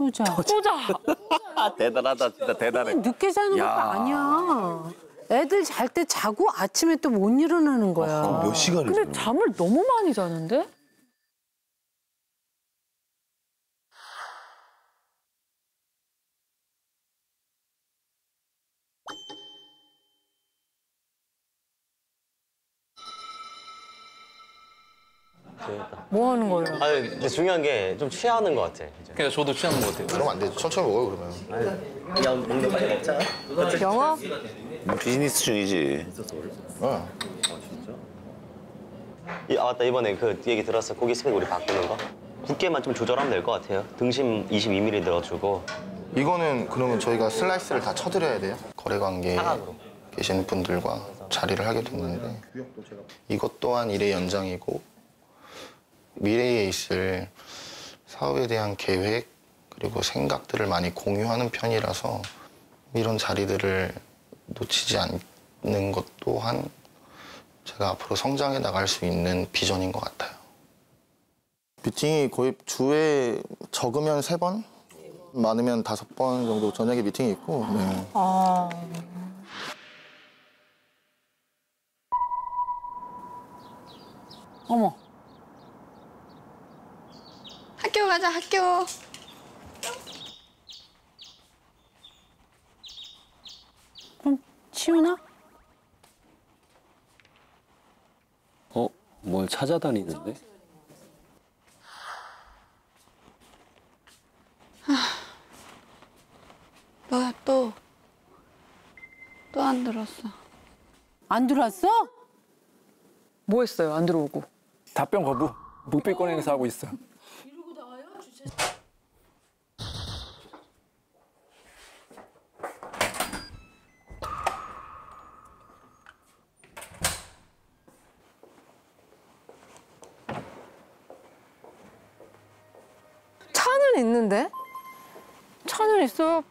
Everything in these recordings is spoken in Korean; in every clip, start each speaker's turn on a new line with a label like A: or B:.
A: 또 자.
B: 대단하다, 진짜 대단해.
A: 늦게 자는 것도 아니야. 애들 잘 때 자고 아침에 또 못 일어나는 거야.
C: 그럼 몇 시간을
D: 근데 잠을 너무 많이 자는데? 뭐 하는 거예요?
E: 아 근데 중요한 게 좀 취하는 것 같아. 이제.
F: 그냥 저도 취하는 것 같아요.
C: 그러면 안 돼. 천천히 먹어요, 그러면.
E: 그냥 먹는 거 빨리 먹자.
D: 영어?
B: 비즈니스 중이지.
C: 어.
E: 아 맞다, 이번에 그 얘기 들었어. 고기 스펙 우리 바꾸는 거. 굵게만 좀 조절하면 될 것 같아요. 등심 22mm 넣어주고.
C: 이거는 그러면 저희가 슬라이스를 다 쳐드려야 돼요? 거래 관계에
E: 사각으로.
C: 계신 분들과 자리를 하게 됐는데 이것 또한 일의 연장이고 미래에 있을 사업에 대한 계획 그리고 생각들을 많이 공유하는 편이라서 이런 자리들을 놓치지 않는 것 또한 제가 앞으로 성장해 나갈 수 있는 비전인 것 같아요. 미팅이 거의 주에 적으면 3번, 많으면 5번 정도 저녁에 미팅이 있고. 네.
A: 어머.
G: 학교 가자, 학교.
A: 그럼 치우나?
B: 뭘 찾아다니는데?
G: 뭐야, 또 안 들었어.
A: 안 들어왔어?
D: 뭐 했어요? 안 들어오고.
F: 답변 거부. 묵비권 행사하고 있어.
D: 차는 있는데? 차는 있어요.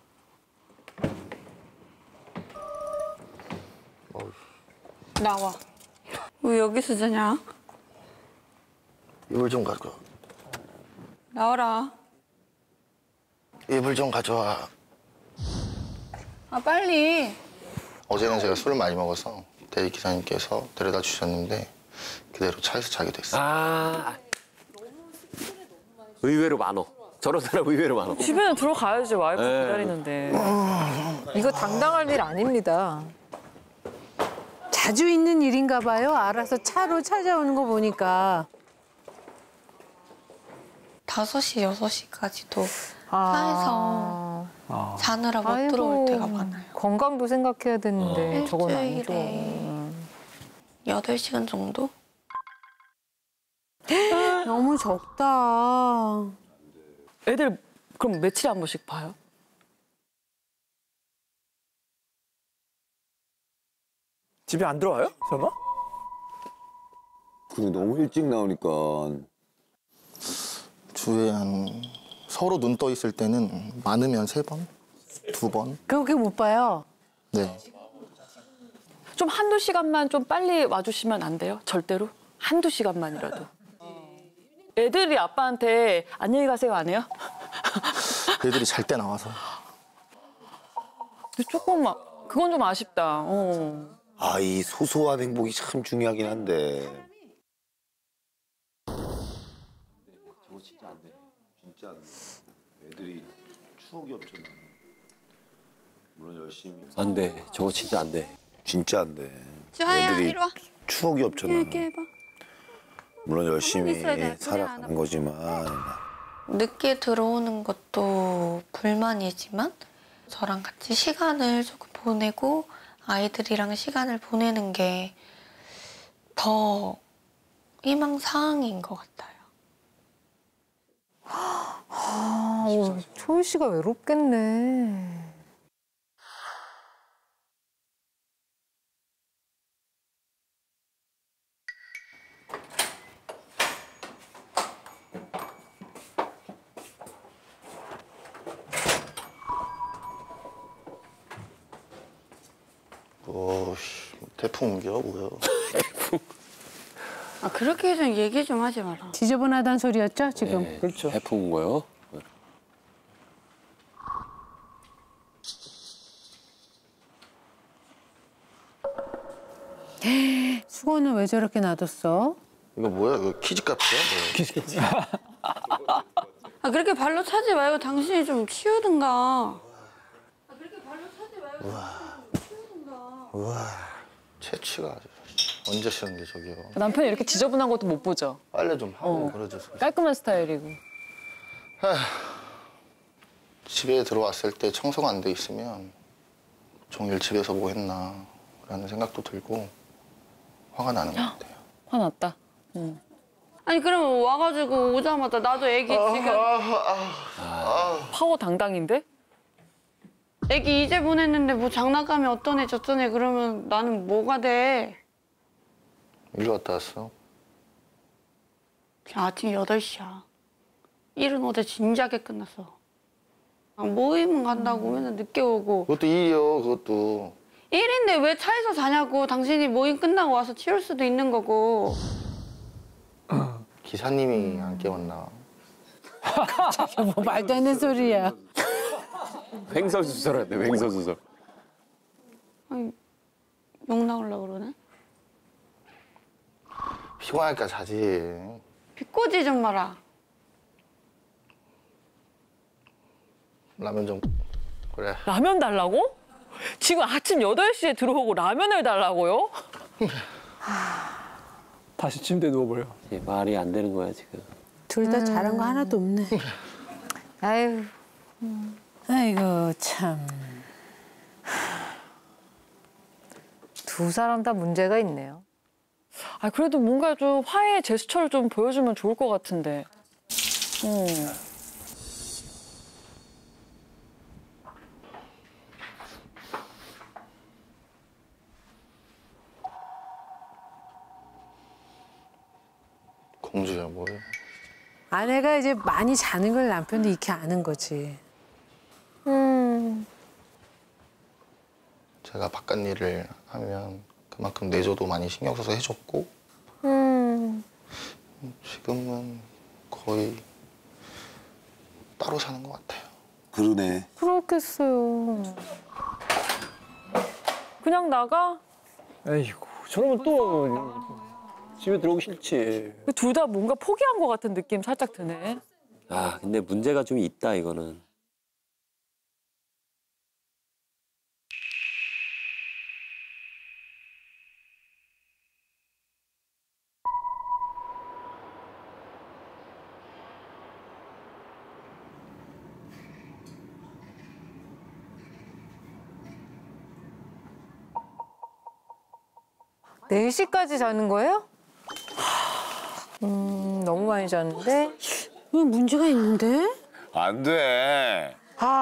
G: 나와. 왜 여기서 자냐?
C: 이불 좀 가져와.
G: 나와라.
C: 이불 좀 가져와.
G: 아, 빨리.
C: 어제는 제가 술을 많이 먹어서 대리기사님께서 데려다 주셨는데 그대로 차에서 자게 됐어요.
B: 아, 의외로 많어. 저런 사람 의외로 많어.
D: 집에는 들어가야지, 와이프
B: 네.
D: 기다리는데. 이거 당당할 일 아닙니다.
A: 자주 있는 일인가 봐요. 알아서 차로 찾아오는 거 보니까.
G: 5시, 6시까지도 차에서 자느라 못 들어올 때가 많아요.
D: 건강도 생각해야 되는데 저건 아니죠.
G: 일주일에 8시간 정도?
A: 너무 적다.
D: 애들 그럼 며칠에 한 번씩 봐요?
F: 집에 안 들어와요? 설마?
B: 그리고 너무 일찍 나오니까.
C: 주에 서로 눈 떠 있을 때는 많으면 3번, 2번.
A: 그렇게 못 봐요.
C: 네.
D: 좀 한두 시간만 좀 빨리 와주시면 안 돼요? 절대로? 한두 시간만이라도. 애들이 아빠한테 안녕히 가세요 안 해요?
C: 애들이 잘 때 나와서.
D: 근데 조금 그건 좀 아쉽다.
B: 아, 이 소소한 행복이 참 중요하긴 한데. 저거 진짜 안 돼. 진짜 안 돼. 애들이 추억이 없잖아. 물론 열심히. 안 돼. 저거 진짜 안 돼. 진짜 안 돼.
G: 주하야,
B: 애들이
G: 이리 와.
B: 추억이 없잖아.
G: 이렇게 해봐.
B: 물론 열심히
G: 있어야 돼.
B: 살아가는 거지만.
G: 늦게 들어오는 것도 불만이지만 저랑 같이 시간을 조금 보내고 아이들이랑 시간을 보내는 게 더 희망사항인 것 같아요.
D: 초희 씨가 외롭겠네.
C: 태풍 옮겨 뭐야?
G: 아, 그렇게 좀 얘기 좀 하지 마라.
A: 지저분하다는 소리였죠, 지금?
F: 그렇죠.
B: 해풍 온 거요?
A: 샤워는 왜 저렇게 놔뒀어?
C: 이거 뭐야? 이거 키즈카페야? 뭐야?
G: 아, 그렇게 발로 차지 말고 당신이 좀 치우든가.
C: 우와, 채취가 아주 언제 쉬는데 저기요.
D: 남편이 이렇게 지저분한 것도 못 보죠.
C: 빨래 좀 하고 그러죠.
D: 깔끔한 스타일이고.
C: 집에 들어왔을 때 청소가 안 돼 있으면 종일 집에서 뭐 했나 라는 생각도 들고 화가 나는 것 같아요.
D: 화났다.
G: 아니 그러면 와가지고 오자마자 나도 애기 지금
D: 파워 당당인데?
G: 애기 이제 보냈는데 뭐 장난감이 어떠네 저쩌네 그러면 나는 뭐가 돼?
C: 일로 갔다 왔어?
G: 지금 아침 8시야. 일은 어제 진작에 끝났어. 모임은 간다고 맨날 늦게 오고.
C: 그것도 일이요, 그것도.
G: 일인데 왜 차에서 자냐고. 당신이 모임 끝나고 와서 치울 수도 있는 거고.
C: 기사님이 안 깨웠나?
A: 뭐 말도 안 되는 소리야.
B: 횡설수설하네, 횡설수설.
G: 아니, 욕 나오려고 그러네?
C: 피곤하니까 자지.
G: 비꼬지 좀 마라.
C: 라면 좀 그래.
D: 라면 달라고? 지금 아침 8시에 들어오고 라면을 달라고요?
F: 다시 침대에 누워버려.
B: 말이 안 되는 거야, 지금.
A: 둘 다 잘한 거 하나도 없네.
H: 아유,
A: 아이고 참.
H: 두 사람 다 문제가 있네요.
D: 아, 그래도 뭔가 좀 화해의 제스처를 좀 보여주면 좋을 것 같은데.
C: 공주야 뭐야?
A: 아내가 이제 많이 자는 걸 남편도 익히 아는 거지.
C: 제가 바깥 일을 하면 그만큼 내조도 많이 신경 써서 해줬고 지금은 거의 따로 사는 것 같아요.
B: 그러네.
H: 그렇겠어요.
D: 그냥 나가?
F: 에이구, 저러면 또 집에 들어오기 싫지.
D: 둘 다 뭔가 포기한 것 같은 느낌 살짝 드네.
B: 아, 근데 문제가 좀 있다, 이거는.
H: 네 4시까지 자는 거예요? 너무 많이 잤는데.
A: 왜 문제가 있는데?
B: 안 돼.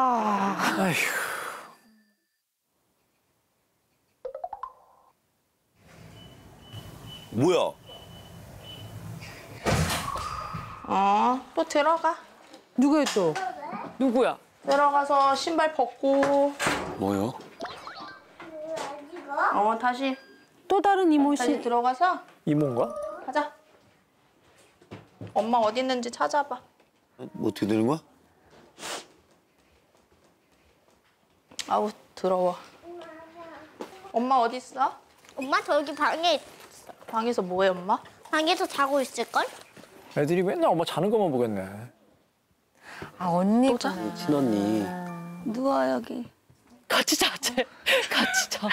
B: 뭐야?
I: 또 들어가.
A: 누구야 또?
D: 누구야?
I: 들어가서 신발 벗고.
B: 뭐요?
I: 다시
A: 또 다른 이모
I: 다시
A: 씨.
I: 들어가서
F: 이모인가?
I: 가자. 엄마 어디 있는지 찾아봐.
B: 뭐 어떻게 되는 거야?
I: 아우 더러워. 엄마 어디 있어?
J: 엄마 저기 방에 있어.
I: 방에서 뭐해 엄마?
J: 방에서 자고 있을걸?
F: 애들이 맨날 엄마 자는 것만 보겠네.
H: 아, 언니.
B: 친언니.
G: 누워 여기.
D: 같이 자재. 같이 자.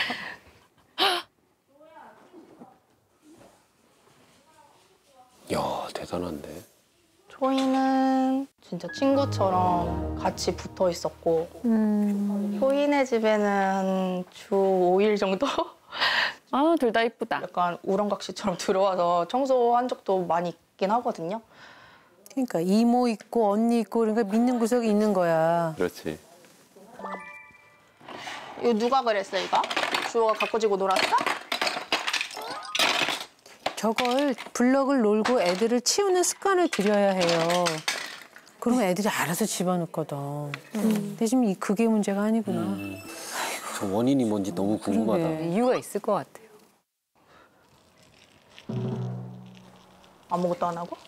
B: 야, 대단한데.
I: 효인은 진짜 친구처럼 같이 붙어 있었고 효인의 집에는 주 5일 정도
D: 아, 둘 다 이쁘다.
I: 약간 우렁각시처럼 들어와서 청소한 적도 많이 있긴 하거든요.
A: 그러니까 이모 있고 언니 있고 그러니까 믿는 구석이 있는 거야.
B: 그렇지.
I: 이거 누가 그랬어 이거? 주호가 갖고 지고 놀았어?
A: 저걸 블럭을 놀고 애들을 치우는 습관을 들여야 해요. 그러면 애들이 알아서 집어넣거든. 근데 지금 그게 문제가 아니구나.
B: 저 원인이 뭔지 너무 궁금하다.
H: 네, 이유가 있을 것 같아요.
I: 아무것도 안 하고?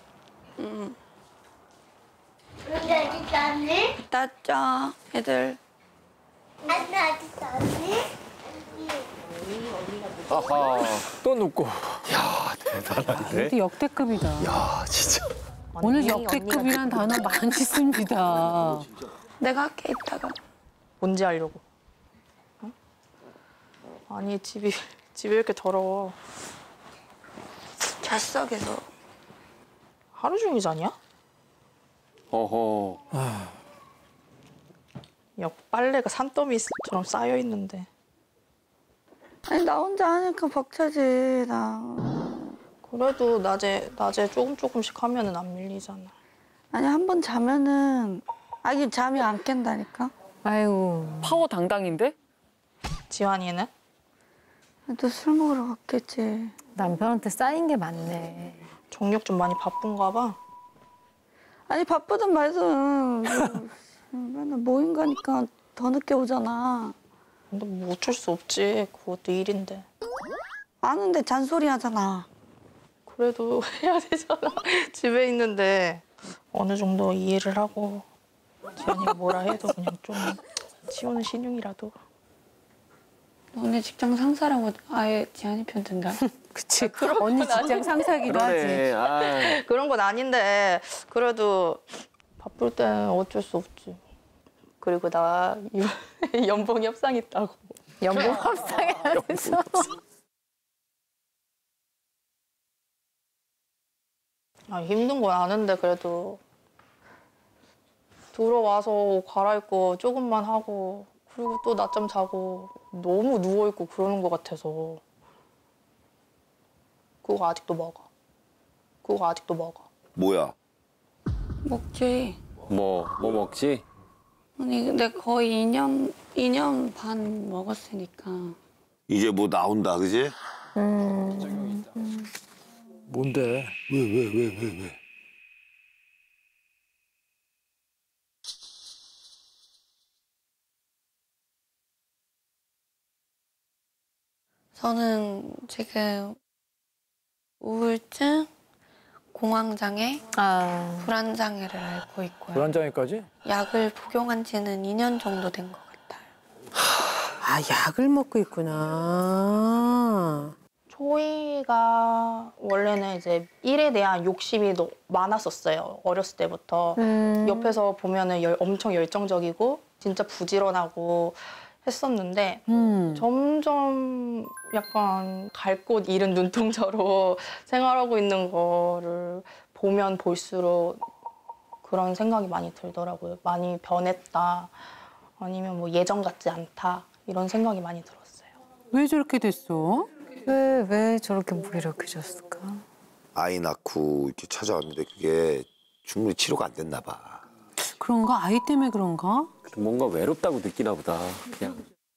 J: 근데 어디 잤니?
G: 땄죠 애들.
J: 안나 어디 잤니?
F: 아하. 또 눕고.
B: 야, 대단한데?
A: 이것도 역대급이다.
B: 야, 진짜.
A: 오늘 역대급이란 단어 많이 씁니다.
G: 내가 할게 이따가.
I: 뭔지 알려고. 응? 아니 집이 왜 이렇게 더러워?
G: 잤어 계속.
I: 하루 종일 자냐?
B: 어허.
I: 야 빨래가 산더미처럼 쌓여 있는데.
G: 아니 나 혼자 하니까 벅차지 나.
I: 그래도 낮에 조금씩 하면은 안 밀리잖아.
G: 아니 한 번 자면은 아니 잠이 안 깬다니까.
H: 아이고.
D: 파워 당당인데?
I: 지환이는?
G: 또 술 먹으러 갔겠지.
H: 남편한테 쌓인 게 많네.
I: 정력 좀 많이 바쁜가 봐.
G: 아니 바쁘든 말든 맨날 모임 가니까 더 늦게 오잖아.
I: 근데 뭐 어쩔 수 없지. 그것도 일인데.
G: 아는데 잔소리 하잖아.
I: 그래도 해야 되잖아. 집에 있는데 어느 정도 이해를 하고 지환이가 뭐라 해도 그냥 좀 치우는 신용이라도.
G: 너네 직장 상사라고 아예 지한이 편 든다.
A: 그치. 언니 직장 상사기도 하지.
B: 그러네. 아.
I: 그런 건 아닌데 그래도 바쁠 땐 어쩔 수 없지. 그리고 나 연봉 협상 있다고.
H: 연봉 합상해서.
I: 아, 힘든 건 아는데 그래도 들어와서 옷 갈아입고 조금만 하고 그리고 또 낮잠 자고 너무 누워있고 그러는 것 같아서 그거 아직도 먹어.
B: 뭐야?
G: 먹지.
B: 뭐 먹지?
G: 아니 근데 거의 2년 반 먹었으니까.
B: 이제 뭐 나온다, 그지?
F: 뭔데?
B: 왜?
G: 저는 지금 우울증, 공황장애, 불안장애를 앓고 있고요.
F: 불안장애까지?
G: 약을 복용한 지는 2년 정도 된 것 같아요.
A: 아, 약을 먹고 있구나.
I: 초이가 원래는 이제 일에 대한 욕심이 많았었어요. 어렸을 때부터. 옆에서 보면은 엄청 열정적이고 진짜 부지런하고 했었는데 점점 약간 갈 곳 잃은 눈동자로 생활하고 있는 거를 보면 볼수록 그런 생각이 많이 들더라고요. 많이 변했다. 아니면 뭐 예전 같지 않다. 이런 생각이 많이 들었어요.
A: 왜 저렇게 됐어?
H: 왜 저렇게 무기력해졌을까?
B: 아이 낳고 이렇게 찾아왔는데 그게 충분히 치료가 안 됐나 봐.
A: 그런가? 아이 때문에 그런가?
B: 뭔가 외롭다고 느끼나 보다. 그냥.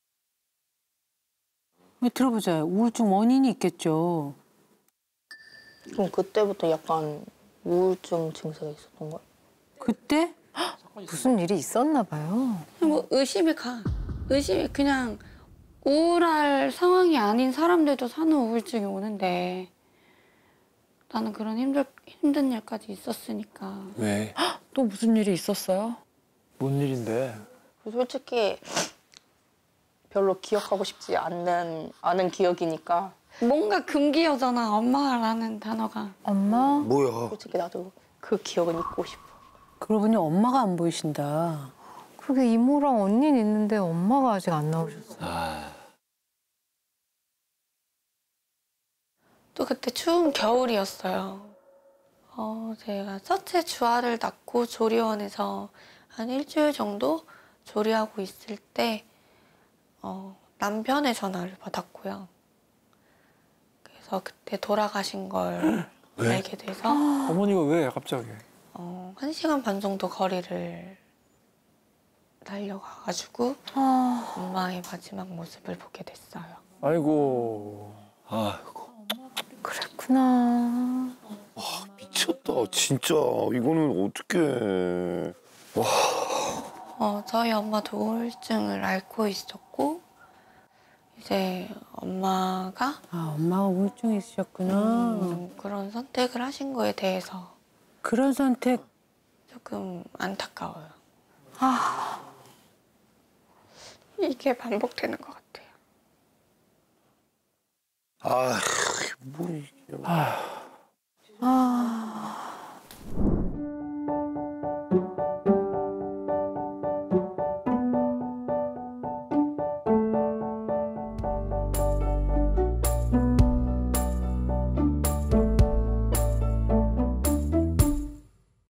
A: 들어보자. 우울증 원인이 있겠죠.
I: 그럼 그때부터 약간 우울증 증세가 있었던 거예요?
A: 그때?
H: 무슨 일이 있었나 봐요.
G: 뭐 의심이 그냥 우울할 상황이 아닌 사람들도 사는 우울증이 오는데 나는 그런 힘든 일까지 있었으니까.
F: 왜?
D: 또 무슨 일이 있었어요?
F: 뭔 일인데?
I: 솔직히 별로 기억하고 싶지 않은 기억이니까.
G: 뭔가 금기어잖아, 엄마라는 단어가.
H: 엄마?
B: 뭐야?
I: 솔직히 나도 그 기억은 잊고 싶어.
A: 그러고 보니 엄마가 안 보이신다.
H: 그게 이모랑 언니는 있는데 엄마가 아직 안 나오셨어.
G: 또 그때 추운 겨울이었어요. 제가 첫째 주아를 낳고 조리원에서 한 일주일 정도 조리하고 있을 때 남편의 전화를 받았고요. 그래서 그때 돌아가신 걸 알게 돼서
F: 어머니가 왜 갑자기?
G: 1시간 반 정도 거리를 달려가가지고 엄마의 마지막 모습을 보게 됐어요.
F: 아이고.
H: 그랬구나.
B: 미쳤다, 진짜. 이거는 어떡해.
G: 저희 엄마도 우울증을 앓고 있었고 이제 엄마가
A: 엄마가 우울증이 있으셨구나.
G: 그런 선택을 하신 거에 대해서
A: 그런 선택.
G: 조금 안타까워요. 이게 반복되는 것 같아요.
B: 아휴, 뭐 이게.